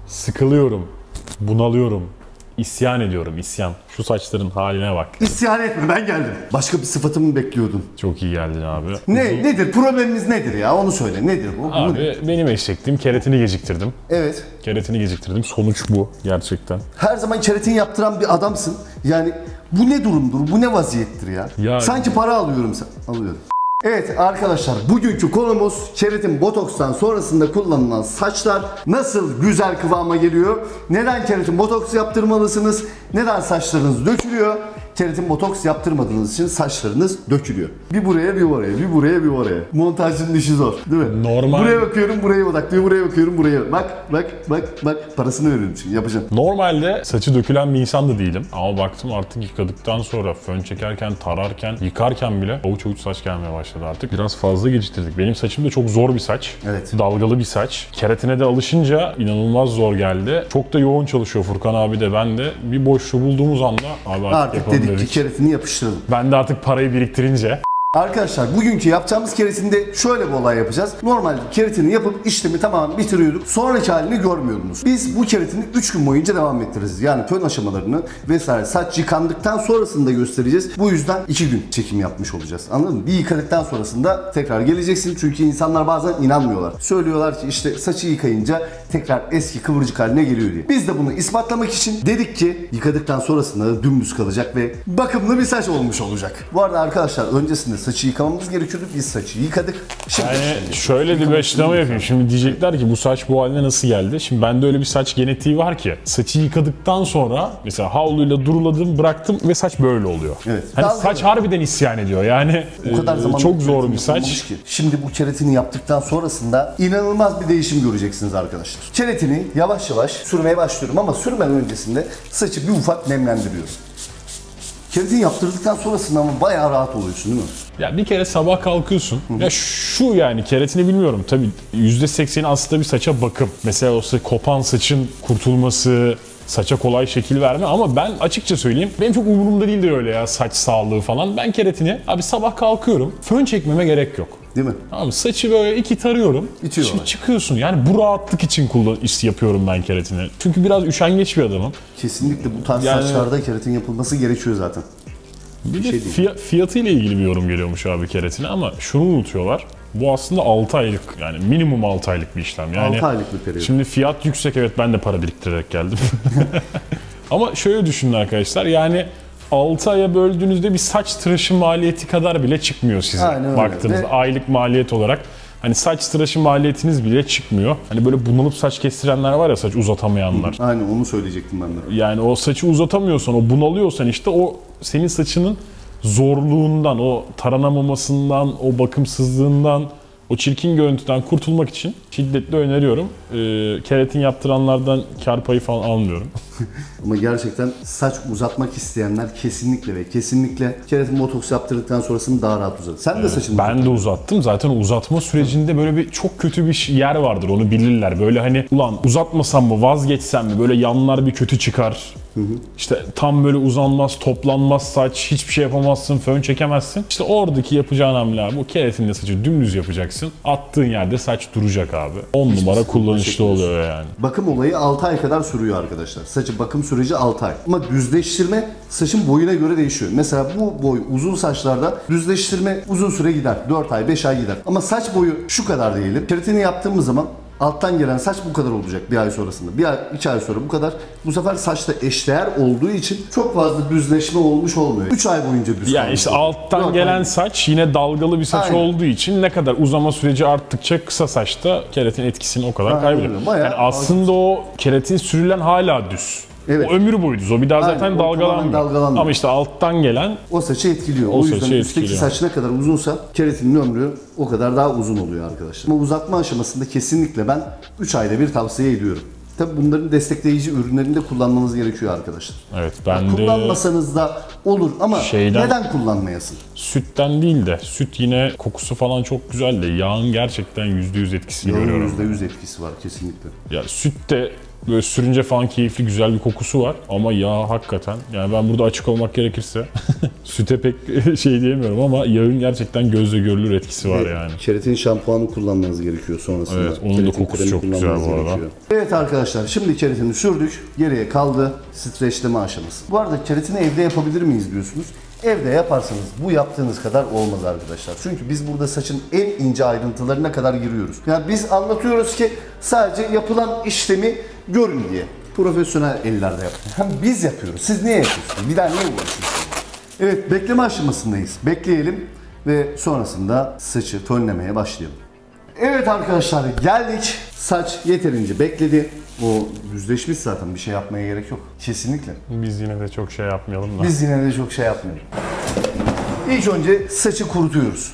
Sıkılıyorum, bunalıyorum, isyan ediyorum, isyan. Şu saçların haline bak. İsyan etme, ben geldim. Başka bir sıfatımı bekliyordun. Çok iyi geldin abi. Nedir? Problemimiz nedir ya? Onu söyle. Nedir bu? Abi benim eşekliğim, keratini geciktirdim. Evet. Keratini geciktirdim. Sonuç bu gerçekten. Her zaman keratin yaptıran bir adamsın. Yani bu ne durumdur? Bu ne vaziyettir ya? Sanki para alıyorum sen. Alıyorum. Evet arkadaşlar, bugünkü konumuz keratin botokstan sonrasında kullanılan saçlar nasıl güzel kıvama geliyor? Neden keratin botoks yaptırmalısınız? Neden saçlarınız dökülüyor? Keratin botoks yaptırmadığınız için saçlarınız dökülüyor. Bir buraya bir oraya, bir buraya bir oraya. Montajcının işi zor, değil mi? Normal. Buraya bakıyorum, buraya odaklıyor, buraya bakıyorum, buraya. Bak. Parasını veriyorum çünkü, yapacağım. Normalde saçı dökülen bir insan da değilim. Ama baktım artık yıkadıktan sonra fön çekerken, tararken, yıkarken bile avuç avuç saç gelmeye başladı artık. Biraz fazla geciktirdik. Benim saçım da çok zor bir saç. Evet. Dalgalı bir saç. Keratine de alışınca inanılmaz zor geldi. Çok da yoğun çalışıyor Furkan abi de, ben de. Bir boşluğu bulduğumuz anda abi Artık dedik ki keratini yapıştıralım. Ben de artık parayı biriktirince. Arkadaşlar bugünkü yapacağımız keratinde şöyle bir olay yapacağız. Normalde keratini yapıp işlemi tamamen bitiriyorduk. Sonraki halini görmüyordunuz. Biz bu keratini 3 gün boyunca devam ettireceğiz. Yani fön aşamalarını vesaire saç yıkandıktan sonrasını da göstereceğiz. Bu yüzden 2 gün çekim yapmış olacağız. Anladın mı? Bir yıkadıktan sonrasında tekrar geleceksin. Çünkü insanlar bazen inanmıyorlar. Söylüyorlar ki işte saçı yıkayınca tekrar eski kıvırcık haline geliyor diye. Biz de bunu ispatlamak için dedik ki yıkadıktan sonrasında dümdüz kalacak ve bakımlı bir saç olmuş olacak. Bu arada arkadaşlar öncesinde saçı yıkamamız gerekiyordu. Biz saçı yıkadık. Şimdi yani şöyle bir açıklama yapayım. Şimdi diyecekler ki bu saç bu haline nasıl geldi? Şimdi bende öyle bir saç genetiği var ki saçı yıkadıktan sonra mesela havluyla duruladım, bıraktım ve saç böyle oluyor. Evet. Hani saç harbiden isyan ediyor. Yani o kadar zaman çok zor bir saç. Ki. Şimdi bu keratini yaptıktan sonrasında inanılmaz bir değişim göreceksiniz arkadaşlar. Keratini yavaş yavaş sürmeye başlıyorum ama sürmeden öncesinde saçı bir ufak nemlendiriyorum. Keratin yaptırdıktan sonrasında ama bayağı rahat oluyorsun değil mi? Ya bir kere sabah kalkıyorsun. Ya şu yani keratini bilmiyorum. Tabii %80'i aslında bir saça bakım. Mesela o kopan saçın kurtulması, saça kolay şekil verme, ama ben açıkça söyleyeyim benim çok umurumda değil de öyle ya saç sağlığı falan. Ben keratini abi sabah kalkıyorum, fön çekmeme gerek yok. Değil mi? Abi saçı böyle iki tarıyorum. Şimdi çıkıyorsun. Yani bu rahatlık için yapıyorum ben keratini. Çünkü biraz üşengeç bir adamım. Kesinlikle bu tarz saçlarda keratin yapılması gerekiyor zaten. Bir de fiyatıyla ilgili bir yorum geliyormuş abi keratine, ama şunu unutuyorlar. Bu aslında 6 aylık, yani minimum 6 aylık bir işlem. Yani 6 aylık bir periyot. Şimdi fiyat yüksek, evet, ben de para biriktirerek geldim. Ama şöyle düşünün arkadaşlar, yani 6 aya böldüğünüzde bir saç tıraşı maliyeti kadar bile çıkmıyor size. Aynen baktığınızda öyle. Aylık maliyet olarak. Hani saç tıraşı maliyetiniz bile çıkmıyor. Hani böyle bunalıp saç kestirenler var ya, saç uzatamayanlar. Aynen onu söyleyecektim ben de. Yani o saçı uzatamıyorsan, o bunalıyorsan işte o senin saçının zorluğundan, o taranamamasından, o bakımsızlığından, o çirkin görüntüden kurtulmak için şiddetle öneriyorum. Keratin yaptıranlardan kar payı falan almıyorum. Ama gerçekten saç uzatmak isteyenler kesinlikle ve kesinlikle keratin botoks yaptırdıktan sonrasını daha rahat uzatır. Sen de saçını Ben de uzattım. Zaten uzatma sürecinde böyle bir çok kötü bir yer vardır, onu bilirler. Böyle hani ulan uzatmasam mı, vazgeçsem mi, böyle yanlar bir kötü çıkar. İşte tam böyle uzanmaz, toplanmaz saç, hiçbir şey yapamazsın, fön çekemezsin. İşte oradaki yapacağın hamle abi, o keratinle saçı dümdüz yapacaksın. Attığın yerde saç duracak abi. 10 numara kullanışlı oluyor yani. Bakım olayı 6 ay kadar sürüyor arkadaşlar. Saçı bakım süreci 6 ay. Ama düzleştirme saçın boyuna göre değişiyor. Mesela bu boy uzun saçlarda düzleştirme uzun süre gider. 4 ay, 5 ay gider. Ama saç boyu şu kadar diyelim. Keratini yaptığımız zaman alttan gelen saç bu kadar olacak bir ay sonrasında. Bir ay, 2 ay sonra bu kadar. Bu sefer saçta eşdeğer olduğu için çok fazla düzleşme olmuş olmuyor. 3 ay boyunca düz. Yani işte alttan gelen saç yine dalgalı bir saç olduğu için ne kadar uzama süreci arttıkça kısa saçta keratin etkisini o kadar kaybediyor. Yani aslında o keratin sürülen hala düz. Evet. O ömür boyu düz. O bir daha zaten dalgalanmıyor. Ama işte alttan gelen o saçı etkiliyor. O yüzden üstteki saç ne kadar uzunsa keratinin ömrü o kadar daha uzun oluyor arkadaşlar. Ama uzatma aşamasında kesinlikle ben 3 ayda bir tavsiye ediyorum. Tabi bunların destekleyici ürünlerini de kullanmanız gerekiyor arkadaşlar. Evet, ben de kullanmasanız da olur ama neden kullanmayasın? Sütten değil de, süt yine kokusu falan çok güzel de yağın gerçekten %100 etkisini görüyorum. %100 etkisi var kesinlikle. Ya süt de Böyle sürünce falan keyifli, güzel bir kokusu var. Ama yağ hakikaten, yani ben burada açık olmak gerekirse süte pek şey diyemiyorum ama yağın gerçekten gözle görülür etkisi var yani. Keratin şampuanı kullanmanız gerekiyor sonrasında. Evet, onun da kokusu çok güzel bu arada. Evet arkadaşlar, şimdi keratini sürdük. Geriye kaldı streçleme aşaması. Bu arada keratini evde yapabilir miyiz diyorsunuz. Evde yaparsanız bu yaptığınız kadar olmaz arkadaşlar. Çünkü biz burada saçın en ince ayrıntılarına kadar giriyoruz. Yani biz anlatıyoruz ki sadece yapılan işlemi görün diye. Profesyonel ellerde yapın. Hem biz yapıyoruz. Siz niye yapıyorsunuz? Bir daha niye uğraşıyorsunuz? Evet, bekleme aşamasındayız. Bekleyelim ve sonrasında saçı fönlemeye başlayalım. Evet arkadaşlar, geldik. Saç yeterince bekledi. O düzleşmiş zaten, bir şey yapmaya gerek yok. Kesinlikle. Biz yine de çok şey yapmayalım da. Biz yine de çok şey yapmayalım. İlk önce saçı kurutuyoruz.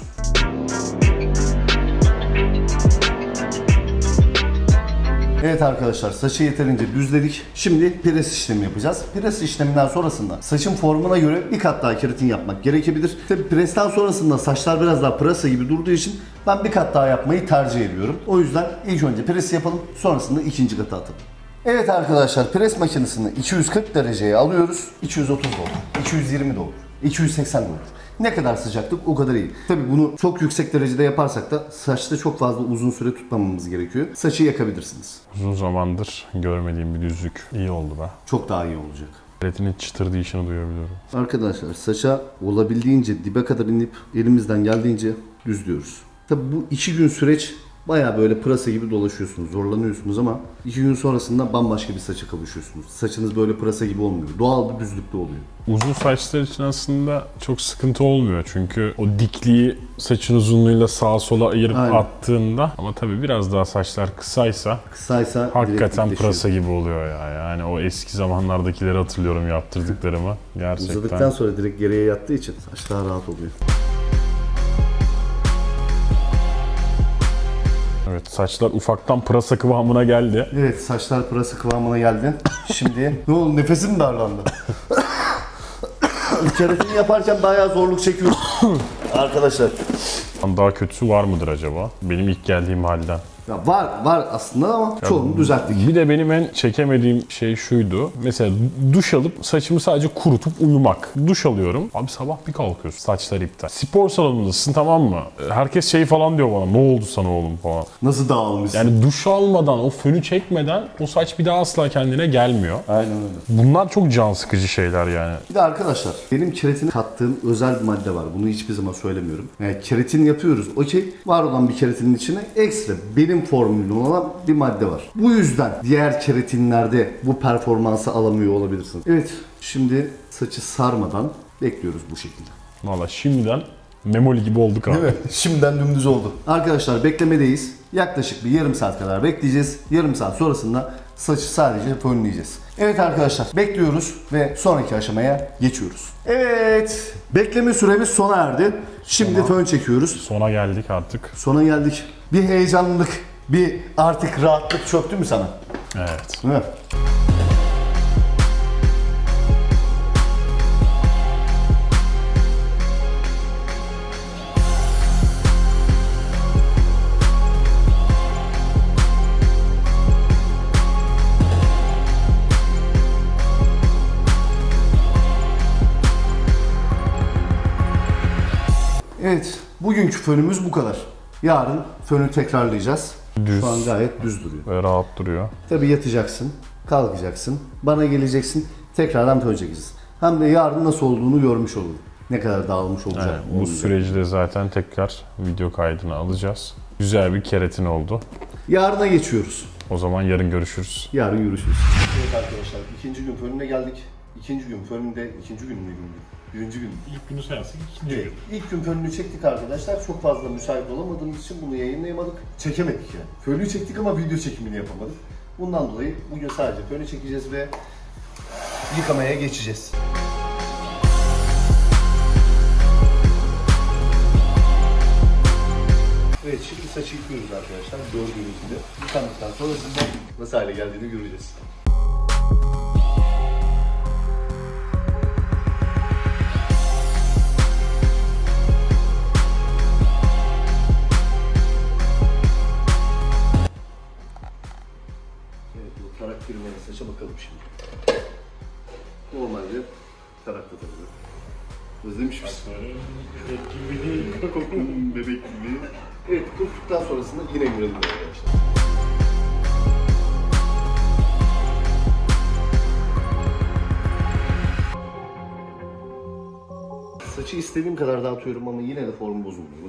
Evet arkadaşlar, saçı yeterince düzledik. Şimdi pres işlemi yapacağız. Pres işleminden sonrasında saçın formuna göre bir kat daha keratin yapmak gerekebilir. Tabi presten sonrasında saçlar biraz daha pırasa gibi durduğu için ben bir kat daha yapmayı tercih ediyorum. O yüzden ilk önce presi yapalım, sonrasında ikinci katı atalım. Evet arkadaşlar, pres makinesini 240 dereceye alıyoruz. 230 doldur, 220 doldur, 280 doldur. Ne kadar sıcaklık o kadar iyi. Tabii bunu çok yüksek derecede yaparsak da saçta çok fazla uzun süre tutmamamız gerekiyor. Saçı yakabilirsiniz. Uzun zamandır görmediğim bir düzlük. İyi oldu be. Çok daha iyi olacak. Keratin çıtırdayışını duyabiliyorum. Arkadaşlar, saça olabildiğince dibe kadar inip elimizden geldiğince düzlüyoruz. Tabii bu 2 gün süreç baya böyle pırasa gibi dolaşıyorsunuz, zorlanıyorsunuz ama 2 gün sonrasında bambaşka bir saça kavuşuyorsunuz. Saçınız böyle pırasa gibi olmuyor. Doğal bir düzlükte oluyor. Uzun saçlar için aslında çok sıkıntı olmuyor çünkü o dikliği saçın uzunluğuyla sağa sola ayırıp Aynen. attığında, ama tabii biraz daha saçlar kısaysa hakikaten direkt pırasa gibi oluyor ya. Yani o eski zamanlardakileri hatırlıyorum yaptırdıklarımı. Gerçekten. Uzadıktan sonra direkt geriye yattığı için saç daha rahat oluyor. Evet, saçlar ufaktan pırasa kıvamına geldi. Evet, saçlar pırasa kıvamına geldi. Şimdi ne oldu, nefesim darlandı. Keratini yaparken bayağı zorluk çekiyorum. Arkadaşlar. Daha kötüsü var mıdır acaba? Benim ilk geldiğim halden. Ya var aslında ama çoğunu düzelttik. Bir de benim en çekemediğim şey şuydu. Mesela duş alıp saçımı sadece kurutup uyumak. Duş alıyorum. Abi sabah bir kalkıyorsun. Saçlar iptal. Spor salonundasın, tamam mı? Herkes şey falan diyor bana. Ne oldu sana oğlum falan. Nasıl dağılmışsın? Yani duş almadan, o fönü çekmeden o saç bir daha asla kendine gelmiyor. Aynen öyle. Bunlar çok can sıkıcı şeyler yani. Bir de arkadaşlar, benim keratine kattığım özel bir madde var. Bunu hiçbir zaman söylemiyorum. Yani keratin yapıyoruz. Okey. Var olan bir keratinin içine ekstra benim formülüm olan bir madde var. Bu yüzden diğer keratinlerde bu performansı alamıyor olabilirsiniz. Evet. Şimdi saçı sarmadan bekliyoruz bu şekilde. Valla şimdiden memoli gibi olduk abi. Evet. Şimdiden dümdüz oldu. Arkadaşlar, beklemedeyiz. Yaklaşık bir yarım saat kadar bekleyeceğiz. Yarım saat sonrasında saçı sadece fönleyeceğiz. Evet arkadaşlar, bekliyoruz ve sonraki aşamaya geçiyoruz. Evet, bekleme süremiz sona erdi. Şimdi fön çekiyoruz. Sona geldik artık. Sona geldik. Bir heyecanlılık, bir artık rahatlık çöktü mü sana? Evet. Değil mi? Evet, bugünkü fönümüz bu kadar. Yarın fönü tekrarlayacağız. Düz. Şu an gayet düz duruyor. Ve rahat duruyor. Tabii yatacaksın, kalkacaksın, bana geleceksin, tekrardan fön çekeceğiz. Hem de yarın nasıl olduğunu görmüş olun. Ne kadar dağılmış olacak. Evet, bu süreci de zaten tekrar video kaydına alacağız. Güzel bir keratin oldu. Yarına geçiyoruz. O zaman yarın görüşürüz. Yarın görüşürüz. Evet arkadaşlar, ikinci gün fönüne geldik. İkinci gün fönünde, ikinci gün müydü? Birinci gün. İlk günü sayarsak ikinci Evet. İlk gün fönünü çektik arkadaşlar. Çok fazla müsait olamadığımız için bunu yayınlayamadık. Çekemedik yani. Fönü çektik ama video çekimini yapamadık. Bundan dolayı bugün sadece fönü çekeceğiz ve yıkamaya geçeceğiz. Evet, şimdi saçı yıkıyoruz arkadaşlar. Gördüğünüz gibi. Yıkandıktan sonrasında nasıl hale geldiğini göreceğiz. Evet, bu tarak firmalı saça bakalım şimdi. Normalde tarakta takılıyor. Özlemiş misin? Bebek gibi değil. Bebek gibi. Evet, kuruttuktan sonrasında yine görelim arkadaşlar. Saçı istediğim kadar dağıtıyorum ama yine de formu bozulmuyor.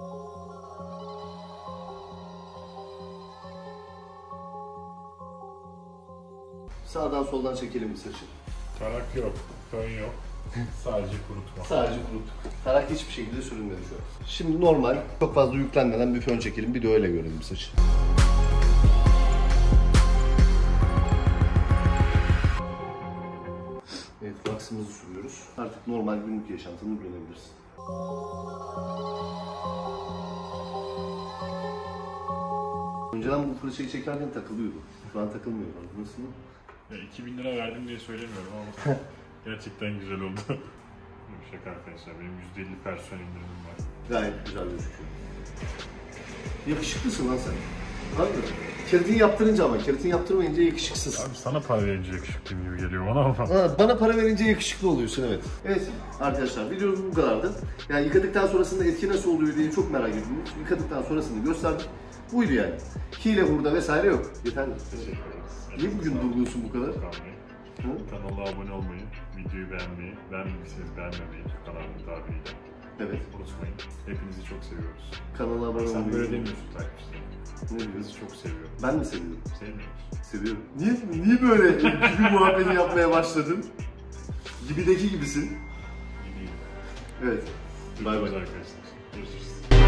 Sağdan soldan çekelim bir saçı. Tarak yok, fön yok. Sadece kurutma. Sadece kuruttuk. Tarak hiçbir şekilde sürünmedi şu an. Şimdi normal, çok fazla yüklenmeden bir fön çekelim, bir de öyle görelim saçı. Evet, vaksımızı sürüyoruz. Artık normal günlük yaşantını görebilirsin. Önceden bu fırçayı çekerken takılıyordu. Şu an takılmıyor. Nasıl? Ya 2000 lira verdim diye söylemiyorum ama gerçekten güzel oldu. Şaka arkadaşlar, benim %50 personel indirimim var. Gayet güzel gözüküyor. Yakışıklısın lan sen. Harbiden. Keratin yaptırınca ama keratin yaptırmayınca yakışıksız. Abi sana para verince yakışıklıyım gibi geliyor bana ama. Ha, bana para verince yakışıklı oluyorsun, evet. Evet arkadaşlar, videomuz bu kadardı. Yani yıkadıktan sonrasında etki nasıl oluyor diye çok merak ediyorsunuz. Yıkadıktan sonrasını gösterdik. Buydu yani. Hile hurda vesaire yok. Yeterli. Teşekkür ederiz. Niye bugün duruluyorsun bu kadar? Kanala abone olmayı, videoyu beğenmeyi, beğenmediyseniz beğenmemeyi, kanalın tabiriyle. Evet. Unutmayın. Hepinizi çok seviyoruz. Kanala abone olmayı. Sen böyle demiyorsun takipçilerine. Ne diyorsun? Hepinizi çok seviyorum. Ben mi seviyorum? Sevmiyor musun? Seviyorum. Niye böyle gibi muhabbeti yapmaya başladın? Gibideki gibisin. Yeni yıl. Evet. Bay bay. Arkadaşlar. Görüşürüz.